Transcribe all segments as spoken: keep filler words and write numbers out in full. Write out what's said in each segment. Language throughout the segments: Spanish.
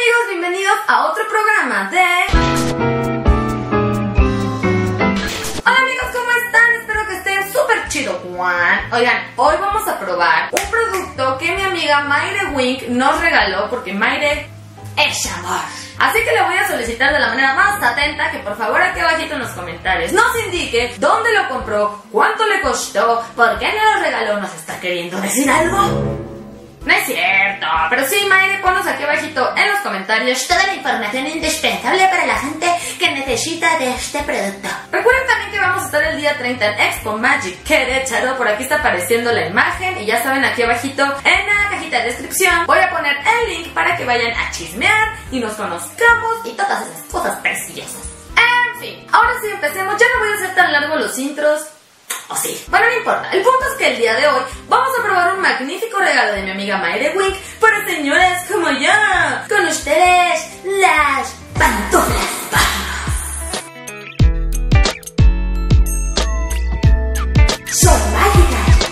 amigos, bienvenidos a otro programa de... Hola amigos, ¿cómo están? Espero que estén súper chido, Juan. Oigan, hoy vamos a probar un producto que mi amiga Mayre Wink nos regaló, porque Mayre es amor. Así que le voy a solicitar de la manera más atenta que por favor aquí abajito en los comentarios nos indique dónde lo compró, cuánto le costó, por qué no lo regaló. ¿Nos está queriendo decir algo? No es cierto, pero sí, Mayre, ponnos aquí abajito en los comentarios toda la información indispensable para la gente que necesita de este producto. Recuerden también que vamos a estar el día treinta en Expo Magic Querétaro. Por aquí está apareciendo la imagen y ya saben, aquí abajito en la cajita de descripción voy a poner el link para que vayan a chismear y nos conozcamos y todas esas cosas preciosas. En fin, ahora sí empecemos. Ya no voy a hacer tan largo los intros. ¿O oh, sí? Bueno, no importa. El punto es que el día de hoy vamos a probar un magnífico regalo de mi amiga Mayre Wink para señoras como yo. Con ustedes, las pantuflas. Son mágicas.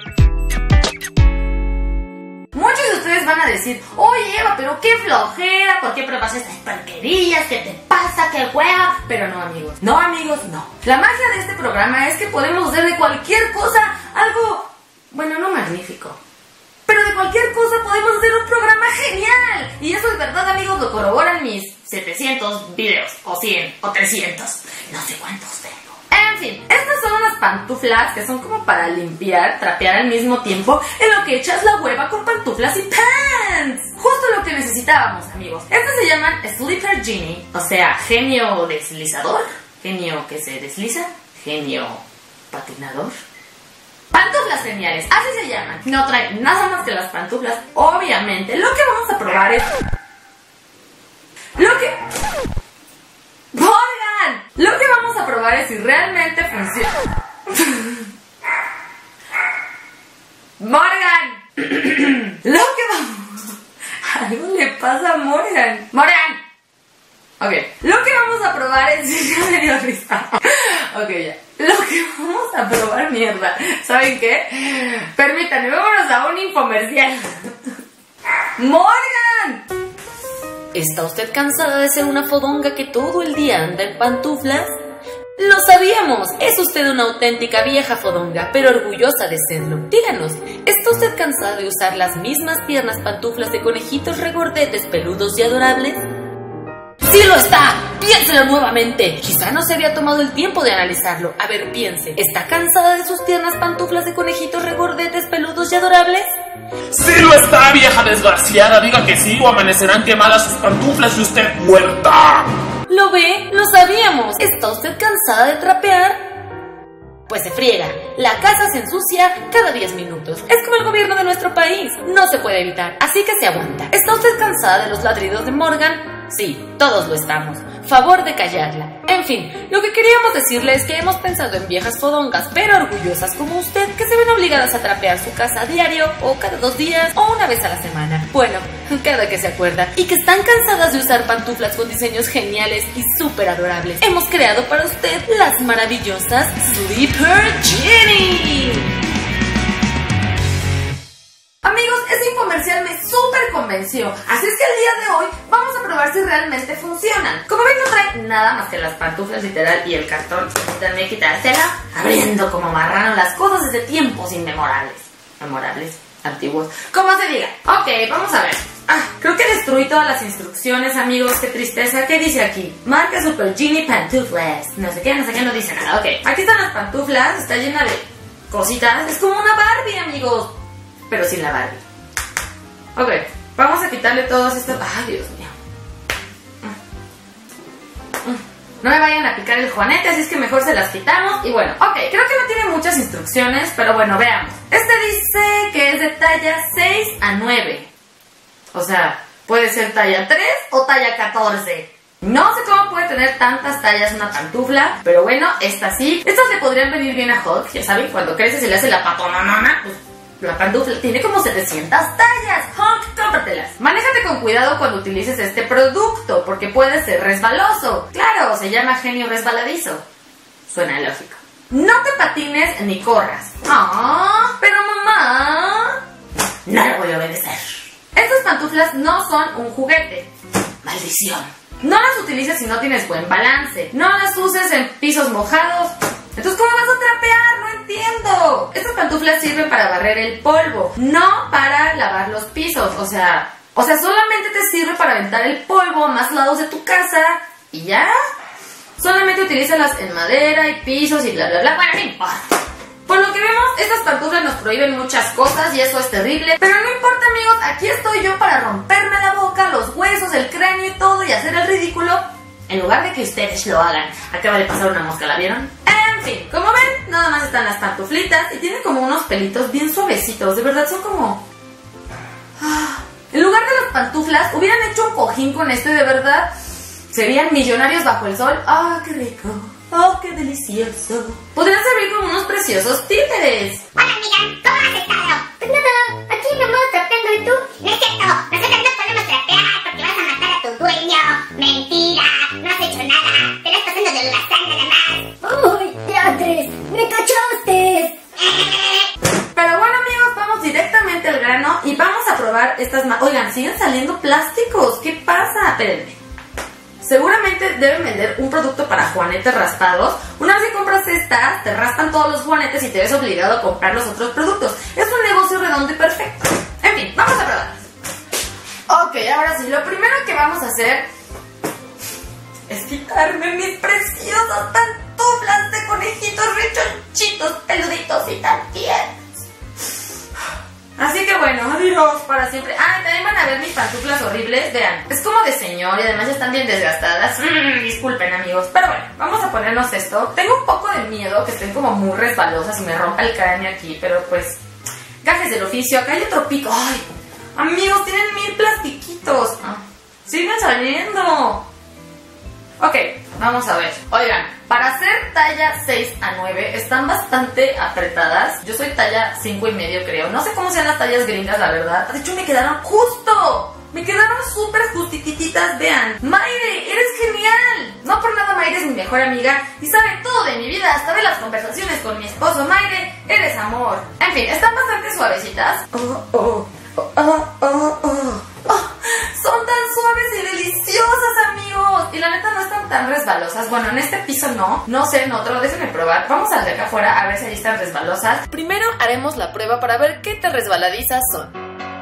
Muchos de ustedes van a decir: oye Eva, pero qué flojera, ¿por qué pruebas estas porquerías? ¿Qué te pasa? ¿Qué hueva? Pero no amigos, no amigos, no. La magia de este programa es que podemos hacer de cualquier cosa algo, bueno, no magnífico, pero de cualquier cosa podemos hacer un programa genial. Y eso es verdad amigos, lo corroboran mis setecientos videos, o cien, o trescientos, no sé cuántos tengo. En fin, estas son unas pantuflas que son como para limpiar, trapear al mismo tiempo, en lo que echas la hueva con pantuflas y pants. Justo lo que necesitábamos, amigos. Estas se llaman Sleeper Genie, o sea, genio deslizador, genio que se desliza, genio patinador. Pantuflas geniales, así se llaman. No traen nada más que las pantuflas, obviamente. Lo que vamos a probar es... Lo que... ¡Morgan! Lo que vamos a probar es si realmente funciona. ¡Morgan! Lo que vamos... Algo le pasa a Morgan. ¡Morgan! Ok, lo que vamos a probar es si ya me dio risa. Ok, ya. Lo que vamos a probar, mierda. ¿Saben qué? Permítanme, vámonos a un infomercial. ¡Morgan! ¿Está usted cansada de ser una fodonga que todo el día anda en pantuflas? ¡Lo sabíamos! Es usted una auténtica vieja fodonga, pero orgullosa de serlo. Díganos, ¿está usted cansada de usar las mismas tiernas pantuflas de conejitos regordetes peludos y adorables? ¡Sí lo está! ¡Piénselo nuevamente! Quizá no se había tomado el tiempo de analizarlo. A ver, piense. ¿Está cansada de sus tiernas pantuflas de conejitos regordetes peludos y adorables? ¡Sí lo está, vieja desgraciada! Diga que sí o amanecerán quemadas sus pantuflas y usted muerta. ¿Lo ve? ¡Lo sabíamos! ¿Está usted cansada de trapear? Pues se friega. La casa se ensucia cada diez minutos. Es como el gobierno de nuestro país. No se puede evitar, así que se aguanta. ¿Está usted cansada de los ladridos de Morgan? Sí, todos lo estamos. Favor de callarla. En fin, lo que queríamos decirle es que hemos pensado en viejas fodongas, pero orgullosas como usted, que se ven obligadas a trapear su casa a diario, o cada dos días, o una vez a la semana. Bueno, cada que se acuerda. Y que están cansadas de usar pantuflas con diseños geniales y súper adorables. Hemos creado para usted las maravillosas Sleeper Genie. Amigos, ese infomercial me súper convenció. Así es que el día de hoy vamos a probar si realmente funcionan. Como ven, no trae nada más que las pantuflas literal y el cartón. También quitársela, abriendo como marrano las cosas desde tiempos inmemorables. Memorables, antiguos, como se diga. Ok, vamos a ver. Ah, creo que destruí todas las instrucciones, amigos. Qué tristeza. ¿Qué dice aquí? Marca Super Genie Pantuflas. No sé qué, no sé qué, no dice nada. Ok, aquí están las pantuflas. Está llena de cositas. Es como una Barbie, amigos, pero sin la Barbie. Ok, vamos a quitarle todos estos... ¡Ay, Dios mío! No me vayan a picar el juanete, así es que mejor se las quitamos. Y bueno, ok, creo que no tiene muchas instrucciones, pero bueno, veamos. Este dice que es de talla seis a nueve. O sea, puede ser talla tres o talla catorce. No sé cómo puede tener tantas tallas una pantufla, pero bueno, esta sí. Estas le podrían venir bien a Hulk, ya saben, cuando crece se le hace la patononona, pues... La pantufla tiene como setecientas tallas. Hulk, cómpratelas. Manéjate con cuidado cuando utilices este producto, porque puede ser resbaloso. Claro, se llama genio resbaladizo. Suena lógico. No te patines ni corras. Ah, pero mamá, no le voy a obedecer. Estas pantuflas no son un juguete. maldición. No las utilices si no tienes buen balance. No las uses en pisos mojados. Entonces, ¿cómo vas a trapear? No entiendo. Estas pantuflas sirven para barrer el polvo, no para lavar los pisos. O sea, o sea, solamente te sirve para aventar el polvo a más lados de tu casa y ya. Solamente utilízalas en madera y pisos y bla bla bla. Bueno, no importa. Por lo que vemos, estas pantuflas nos prohíben muchas cosas y eso es terrible. Pero no importa, amigos, aquí estoy yo para romperme la boca, los huesos, el cráneo y todo y hacer el ridículo en lugar de que ustedes lo hagan. Acaba de pasar una mosca, ¿la vieron? En fin, como ven, nada más están las pantuflitas y tienen como unos pelitos bien suavecitos. De verdad, son como... Ah. En lugar de las pantuflas, hubieran hecho un cojín con esto y de verdad serían millonarios bajo el sol. ¡Ah, qué rico! ¡Oh, qué delicioso! Podrían servir como unos preciosos títeres. Hola, amiga, ¿cómo has estado? Pues nada, aquí nomás trapeando. ¿Y tú? No es cierto, nosotros no podemos trapear porque vas a matar a tu dueño. Mentira, no has hecho nada. Te la estás haciendo de la sangre nada más. ¡Uy, diantres! ¡Me cachaste! Pero bueno, amigos, vamos directamente al grano y vamos a probar estas... Ma Oigan, siguen saliendo plásticos. ¿Qué pasa? Espérenme. Seguramente deben vender un producto para juanetes raspados. Una vez que compras estas, te raspan todos los juanetes y te ves obligado a comprar los otros productos. Es un negocio redondo y perfecto. En fin, vamos a probar. Ok, ahora sí, lo primero que vamos a hacer es quitarme mis preciosas pantuflas de conejitos rechonchitos, peluditos y tan tiernos. Así que bueno, adiós para siempre. Ah, también van a ver mis pantuflas horribles. Vean, es como de señor y además ya están bien desgastadas. mm, Disculpen, amigos, pero bueno, vamos a ponernos esto. Tengo un poco de miedo que estén como muy resbalosas y me rompa el cráneo aquí, pero pues gajes del oficio. Acá hay otro pico. Ay, amigos, tienen mil plastiquitos. ah, Siguen saliendo. Ok, vamos a ver. Oigan, para hacer talla seis a nueve están bastante apretadas. Yo soy talla cinco y medio, creo. No sé cómo sean las tallas gringas, la verdad. De hecho, me quedaron justo. Me quedaron súper justititas, vean. Mayre, eres genial. No por nada Mayre es mi mejor amiga y sabe todo de mi vida, hasta de las conversaciones con mi esposo. Mayre, eres amor. En fin, están bastante suavecitas. Oh, oh, oh, oh, oh, oh. Oh, son tan suaves y deliciosas, amigos. Y la neta no están tan resbalosas. Bueno, en este piso no. No sé, en otro, déjenme probar. Vamos al de acá afuera a ver si ahí están resbalosas. Primero haremos la prueba para ver qué tan resbaladizas son.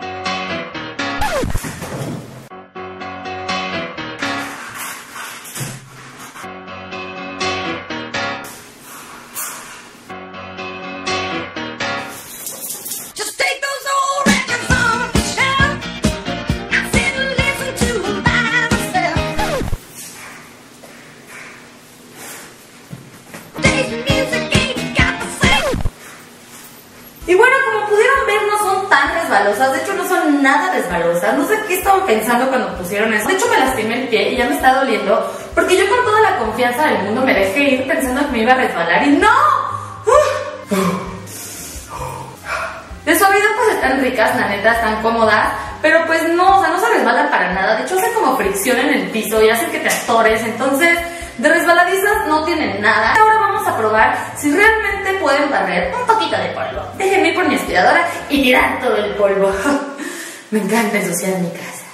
Y bueno, como pudieron ver, no son tan resbalosas. De hecho, no son nada resbalosas. No sé qué estaban pensando cuando pusieron eso. De hecho, me lastimé el pie y ya me está doliendo, porque yo con toda la confianza del mundo me dejé ir pensando que me iba a resbalar y ¡no! De suavidad pues están ricas, la neta, están cómodas, pero pues no, o sea, no se resbalan para nada. De hecho, hace como fricción en el piso y hace que te atores. Entonces, de resbaladizas no tienen nada. Ahora vamos a probar si realmente pueden barrer un poquito de polvo. Déjenme ir por mi aspiradora y tirar todo el polvo. Me encanta ensuciar mi casa.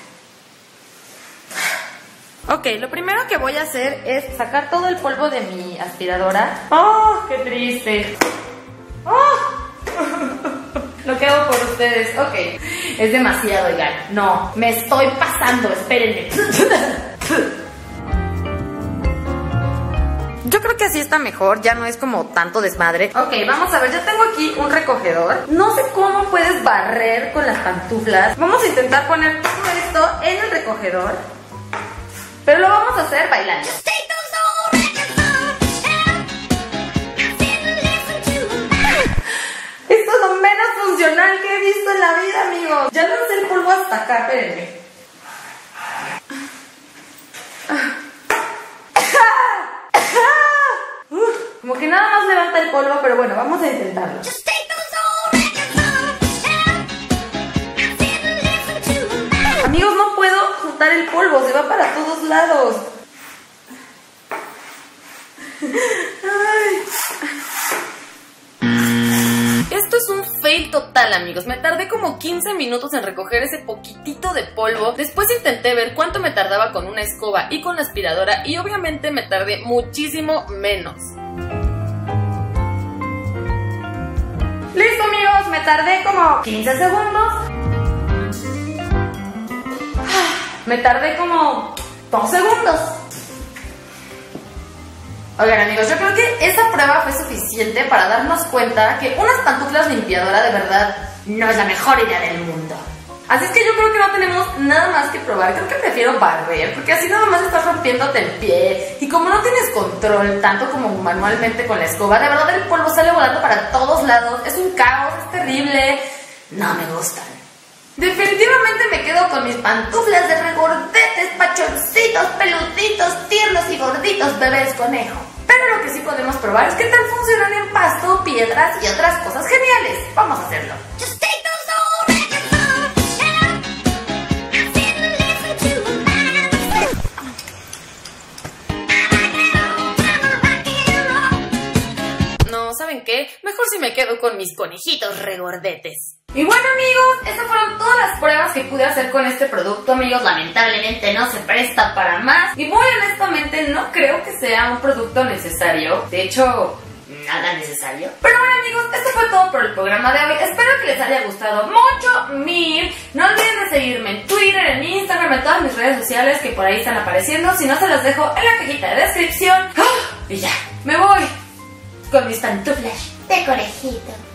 Ok, lo primero que voy a hacer es sacar todo el polvo de mi aspiradora. ¡Oh, qué triste! ¡Oh! Lo que hago por ustedes. Ok, es demasiado, oigan. No, me estoy pasando, espérenme. Yo creo que así está mejor, ya no es como tanto desmadre. Ok, vamos a ver, ya tengo aquí un recogedor. No sé cómo puedes barrer con las pantuflas. Vamos a intentar poner todo esto en el recogedor, pero lo vamos a hacer bailando. Esto es lo menos funcional que he visto en la vida, amigos. Ya lancé el polvo hasta acá, espérenme. Como que nada más levanta el polvo, pero bueno, vamos a intentarlo. Amigos, no puedo juntar el polvo, se va para todos lados. Esto es un fail total, amigos. Me tardé como quince minutos en recoger ese poquitito de polvo. Después intenté ver cuánto me tardaba con una escoba y con la aspiradora y obviamente me tardé muchísimo menos. Listo, amigos, me tardé como quince segundos. Me tardé como dos segundos. Oigan, amigos, yo creo que esa prueba fue suficiente para darnos cuenta que unas pantuflas limpiadoras de verdad no es la mejor idea del mundo. Así es que yo creo que no tenemos nada más que probar. Creo que prefiero barrer, porque así nada más estás rompiéndote el pie. Y como no tienes control, tanto como manualmente con la escoba, de verdad el polvo sale volando para todos lados. Es un caos, es terrible. No me gustan. Definitivamente me quedo con mis pantuflas de regordetes, pachoncitos, peluditos, tiernos y gorditos bebés conejo. Pero lo que sí podemos probar es qué tal funcionan en pasto, piedras y otras cosas geniales. Vamos a hacerlo. No, ¿saben qué? Mejor si me quedo con mis conejitos regordetes. Y bueno, amigos, estas fueron todas las pruebas que pude hacer con este producto, amigos. Lamentablemente no se presta para más. Y muy honestamente no creo que sea un producto necesario. De hecho, nada necesario. Pero bueno, amigos, esto fue todo por el programa de hoy. Espero que les haya gustado mucho, mil. No olviden de seguirme en Twitter, en Instagram, en todas mis redes sociales que por ahí están apareciendo. Si no, se los dejo en la cajita de descripción. Y ya, me voy con mis pantuflas De conejito.